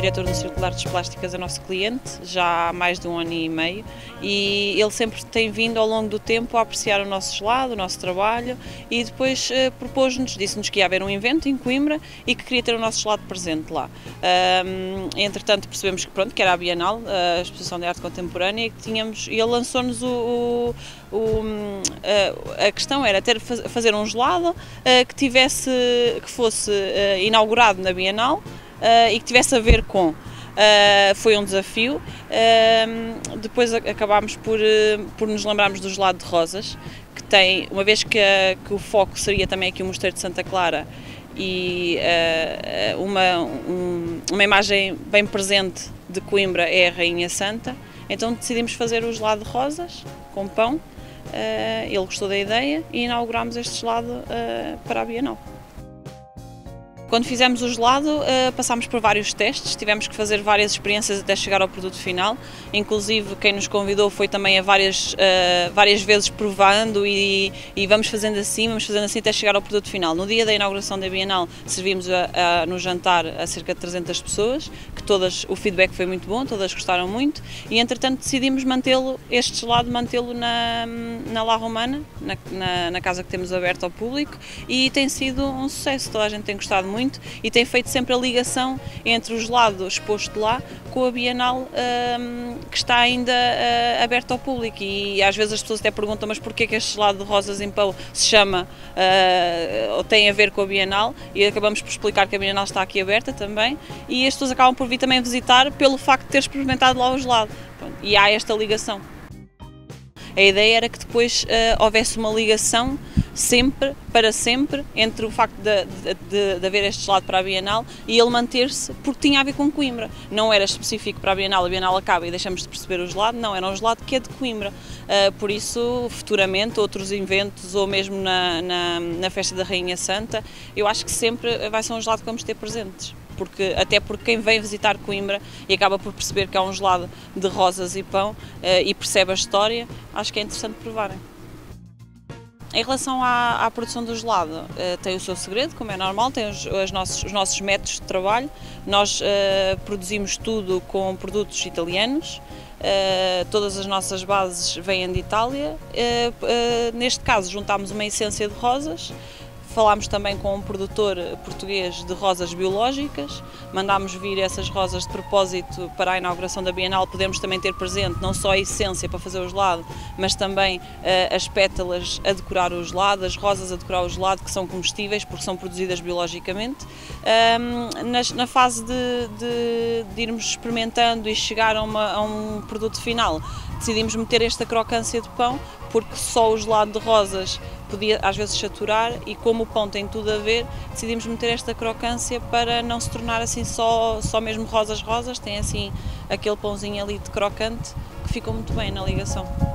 diretor do Círculo de Artes Plásticas, é nosso cliente, já há mais de 1 ano e meio, e ele sempre tem vindo ao longo do tempo a apreciar o nosso gelado, o nosso trabalho, e depois propôs-nos, disse-nos que ia haver um evento em Coimbra e que queria ter o nosso gelado presente lá. Entretanto percebemos que, pronto, que era a Bienal, a Exposição de Arte Contemporânea, e ele lançou-nos a questão era fazer um gelado que fosse inaugurado na Bienal e que tivesse a ver com. Foi um desafio. Depois acabámos por nos lembrarmos do gelado de rosas, que tem, uma vez que o foco seria também aqui o Mosteiro de Santa Clara e uma imagem bem presente de Coimbra é a Rainha Santa, então decidimos fazer o gelado de rosas com pão. Ele gostou da ideia e inaugurámos este gelado para a Bienal. Quando fizemos o gelado, passámos por vários testes, tivemos que fazer várias experiências até chegar ao produto final, inclusive quem nos convidou foi também a várias vezes provando e vamos fazendo assim até chegar ao produto final. No dia da inauguração da Bienal servimos no jantar a cerca de 300 pessoas, que todas, o feedback foi muito bom, todas gostaram muito e entretanto decidimos este gelado mantê-lo na La Romana, na casa que temos aberta ao público, e tem sido um sucesso, toda a gente tem gostado muito e tem feito sempre a ligação entre o gelado exposto lá com a Bienal que está ainda aberta ao público, e às vezes as pessoas até perguntam, mas porquê que este gelado de rosas em pão se chama ou tem a ver com a Bienal, e acabamos por explicar que a Bienal está aqui aberta também e as pessoas acabam por vir também visitar pelo facto de ter experimentado lá o gelado. Pronto, e há esta ligação. A ideia era que depois houvesse uma ligação para sempre, entre o facto de haver este gelado para a Bienal e ele manter-se, porque tinha a ver com Coimbra. Não era específico para a Bienal acaba e deixamos de perceber o gelado, não, era um gelado que é de Coimbra. Por isso, futuramente, outros eventos, ou mesmo na festa da Rainha Santa, eu acho que sempre vai ser um gelado que vamos ter presentes. Até porque quem vem visitar Coimbra e acaba por perceber que é um gelado de rosas e pão e percebe a história, acho que é interessante provarem. Em relação à produção do gelado, tem o seu segredo, como é normal, tem os nossos métodos de trabalho. Nós produzimos tudo com produtos italianos, todas as nossas bases vêm de Itália. Neste caso juntámos uma essência de rosas. Falámos também com um produtor português de rosas biológicas, mandámos vir essas rosas de propósito para a inauguração da Bienal. Podemos também ter presente não só a essência para fazer o gelado, mas também as pétalas a decorar o gelado, as rosas a decorar o gelado, que são comestíveis porque são produzidas biologicamente. Na fase de irmos experimentando e chegar a um produto final, decidimos meter esta crocância de pão, porque só o gelado de rosas podia às vezes saturar, e como o pão tem tudo a ver, decidimos meter esta crocância para não se tornar assim só mesmo rosas, tem assim aquele pãozinho ali de crocante que ficou muito bem na ligação.